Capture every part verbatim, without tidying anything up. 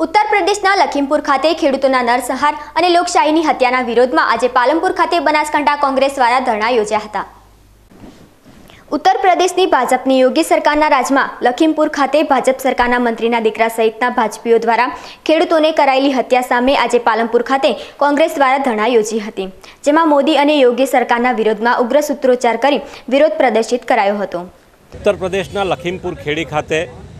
उत्तर प्रदेशના લખીમપુર ખાતે ખેડૂતોના નરસંહાર અને લોકશાહીની હત્યાના વિરોધમાં આજે પાલનપુર ખાતે બનાસકાંઠા કોંગ્રેસ દ્વારા ધરણા યોજ્યા હતા। उत्तर प्रदेशની ભાજપની યોગી સરકારના રાજમાં લખીમપુર ખાતે ભાજપ સરકારના મંત્રીના દીકરા સહિતના ભાજપીઓ દ્વારા ખેડૂતોને કરાયેલી હત્યા સામે આજે પાલનપુર ખાતે કોંગ્રેસ દ્વારા ધરણા યોજી હતી, જેમાં મોદી અને યોગી સરકારના વિરોધમાં ઉગ્ર સૂત્રોચ્ચાર કરી વિરોધ પ્રદર્શિત કરાયો હતો। उत्तर प्रदेशના લખીમપુર ખેડી ખાતે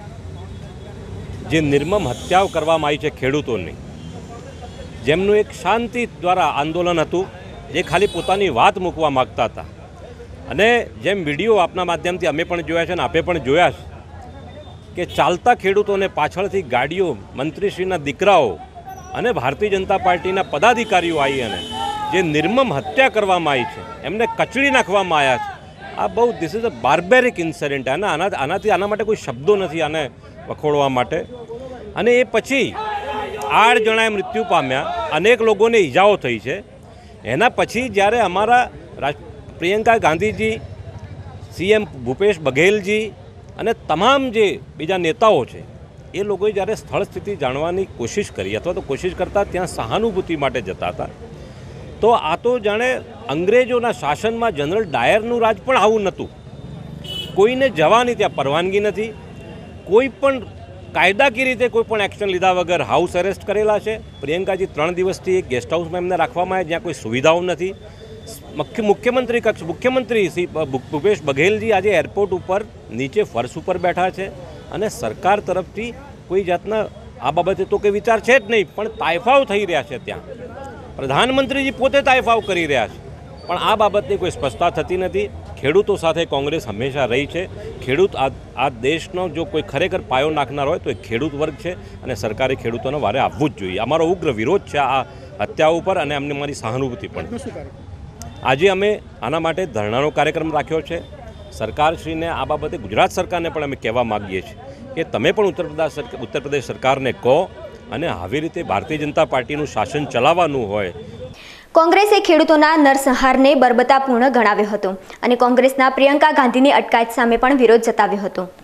જે નિર્મમ હત્યાઓ કરવામાં આવી છે ખેડૂતોની, જેમનું એક શાંતિ દ્વારા આંદોલન હતું, જે ખાલી પોતાની વાત મૂકવા માગતા હતા અને જેમ વિડીયો આપના માધ્યમથી અમે પણ જોયા છે અને આપે પણ જોયા છે કે ચાલતા ખેડૂતોને પાછળથી ગાડીઓ, મંત્રીશ્રીના દીકરાઓ અને ભારતીય જનતા પાર્ટીના પદાધિકારીઓ આવી અને જે નિર્મમ હત્યા કરવામાં આવી છે, એમને કચડી નાખવામાં આવ્યા છે। આ બહુ this is a barbaric incident. આના આના આનાથી આના માટે કોઈ શબ્દો નથી આને વખોડવા માટે। અને એ પછી આઠ જણાએ મૃત્યુ પામ્યા, અનેક લોકોને ઈજાઓ થઈ છે। એના પછી જ્યારે અમારા રાજ પ્રિયંકા ગાંધીજી, સીએમ ભૂપેશ બઘેલજી અને તમામ જે બીજા નેતાઓ છે, એ લોકોએ જ્યારે સ્થળ સ્થિતિ જાણવાની કોશિશ કરી અથવા તો કોશિશ કરતાં ત્યાં સહાનુભૂતિ માટે જતા હતા, તો આ તો જાણે અંગ્રેજોના શાસનમાં જનરલ ડાયરનું રાજ પણ આવું નહોતું। કોઈને જવાની ત્યાં પરવાનગી નથી, કોઈ પણ કાયદાકીય રીતે કોઈ પણ એક્શન લીધા વગર હાઉસ એરેસ્ટ કરેલા છે। પ્રિયંકાજી ત્રણ દિવસથી એક ગેસ્ટ હાઉસમાં એમને રાખવામાં આવ્યા, જ્યાં કોઈ સુવિધાઓ નથી। મુખ્ય મુખ્યમંત્રી કક્ષ મુખ્યમંત્રી શ્રી ભૂપેશ બઘેલજી આજે એરપોર્ટ ઉપર નીચે ફર્શ ઉપર બેઠા છે અને સરકાર તરફથી કોઈ જાતના આ બાબતે તો કંઈ વિચાર છે જ નહીં, પણ તાયફાઓ થઈ રહ્યા છે। ત્યાં પ્રધાનમંત્રીજી પોતે તાયફાઓ કરી રહ્યા છે, પણ આ બાબતની કોઈ સ્પષ્ટતા થતી નથી। ખેડૂતો સાથે કોંગ્રેસ હંમેશા રહી છે। ખેડૂત આ આ દેશનો જો કોઈ ખરેખર પાયો નાખનાર હોય તો એ ખેડૂત વર્ગ છે અને સરકારે ખેડૂતોને વારે આવવું જ જોઈએ। અમારો ઉગ્ર વિરોધ છે આ હત્યાઓ ઉપર અને અમને મારી સહાનુભૂતિ પણ। આજે અમે આના માટે ધરણાનો કાર્યક્રમ રાખ્યો છે। સરકારશ્રીને આ બાબતે ગુજરાત સરકારને પણ અમે કહેવા માગીએ છીએ કે તમે પણ ઉત્તર પ્રદેશ ઉત્તર પ્રદેશ સરકારને કહો અને આવી રીતે ભારતીય જનતા પાર્ટીનું શાસન ચલાવવાનું હોય। કોંગ્રેસે ખેડૂતોના નરસંહારને બર્બરતાપૂર્ણ ગણાવ્યો હતો અને કોંગ્રેસના પ્રિયંકા ગાંધીની અટકાયત સામે પણ વિરોધ જતાવ્યો હતો।